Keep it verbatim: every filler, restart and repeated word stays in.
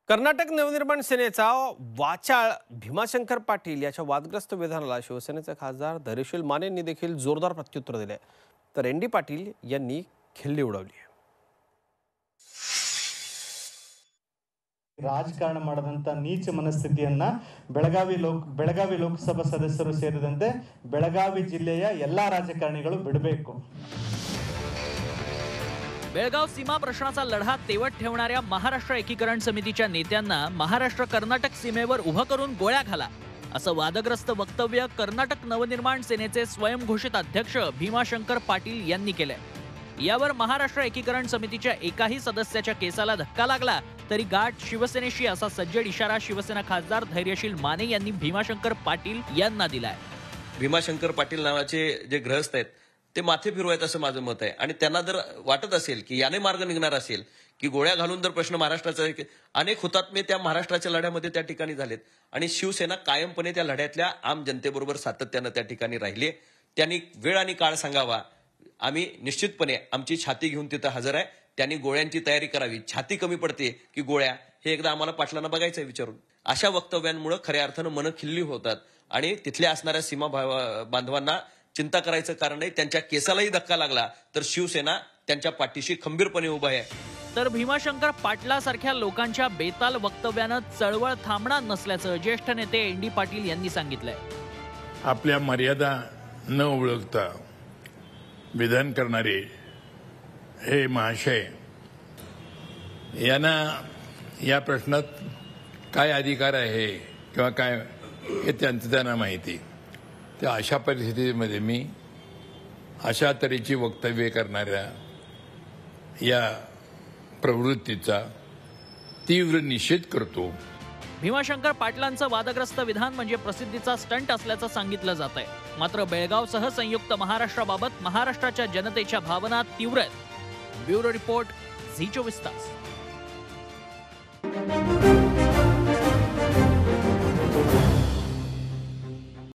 कर्नाटक नवनिर्माण सेनेचा वाचाळ भीमाशंकर पाटील याच्या वादग्रस्त विधानाला शिवसेनेचे खासदार धैर्यशील माने यांनी देखील जोरदार प्रत्युत्तर दिले, तर एन डी पाटील यांनी खिल्ली उडवली. ರಾಜಕಾರಣ ಮಾಡದಂತ ನೀಚ ಮನಸ್ಥಿತಿಯನ್ನ ಬೆಳಗಾವಿ ಲೋಕ ಬೆಳಗಾವಿ ಲೋಕಸಭಾ ಸದಸ್ಯರು ಸೇರಿದಂತೆ ಬೆಳಗಾವಿ ಜಿಲ್ಲೆಯ ಎಲ್ಲಾ ರಾಜಕಾರಣಿಗಳು ಬಿಡಬೇಕು. बेळगाव सीमा प्रश्नाचा लढा तेवत ठेवणाऱ्या महाराष्ट्र एकीकरण समितीच्या नेत्यांना महाराष्ट्र कर्नाटक सीमेवर उभं करून गोळ्या घाला असं वादग्रस्त वक्तव्य कर्नाटक नवनिर्माण सेनेचे स्वयंघोषित अध्यक्ष भीमाशंकर पाटील यांनी केलंय. यावर महाराष्ट्र एकीकरण समितीच्या एकाही सदस्याच्या केसाला धक्का लागला तरी गाठ शिवसेनेशी असा सज्जड इशारा शिवसेना खासदार धैर्यशील माने यांनी भीमाशंकर पाटील यांना दिलाय. भीमाशंकर पाटील नावाचे जे गृहस्थ आहेत ते माथे फिरवायत असं माझं मत आहे. आणि त्यांना जर वाटत असेल की याने मार्ग निघणार असेल की गोळ्या घालून जर प्रश्न महाराष्ट्राचा, अनेक हुतात्मे त्या महाराष्ट्राच्या लढ्यामध्ये त्या ठिकाणी झालेत आणि शिवसेना कायमपणे त्या लढ्यातल्या आम जनतेबरोबर सातत्यानं त्या ठिकाणी राहिली. त्यांनी वेळ आणि काळ सांगावा. आम्ही निश्चितपणे आमची छाती घेऊन तिथं हजर आहे. त्यांनी गोळ्यांची तयारी करावी. छाती कमी पडते की गोळ्या, हे एकदा आम्हाला पाटलांना बघायचं विचारून. अशा वक्तव्यांमुळे खऱ्या अर्थानं मन खिल्ली होतात आणि तिथल्या असणाऱ्या सीमा बांधवांना चिंता करायचं कारण नाही. त्यांच्या केसालाही धक्का लागला तर शिवसेना त्यांच्या पाठीशी खंबीरपणे उभा आहे. तर भीमाशंकर पाटलासारख्या लोकांच्या बेताल वक्तव्यानं चळवळ थांबणार नसल्याचं ज्येष्ठ नेते एन डी पाटील यांनी सांगितलंय. आपल्या मर्यादा न ओळखता विधान करणारे हे महाशय यांना या प्रश्नात काय अधिकार आहे किंवा काय हे त्यांचं त्यांना माहिती. त्या अशा परिस्थितीमध्ये मी अशा तऱ्हेची वक्तव्य करणाऱ्या या प्रवृत्तीचा तीव्र निषेध करतो. भीमाशंकर पाटलांचं वादग्रस्त विधान म्हणजे प्रसिद्धीचा स्टंट असल्याचं सांगितलं जात आहे. मात्र बेळगावसह संयुक्त महाराष्ट्राबाबत महाराष्ट्राच्या जनतेच्या भावना तीव्र आहेत. ब्युरो रिपोर्ट, झी चोवीस तास.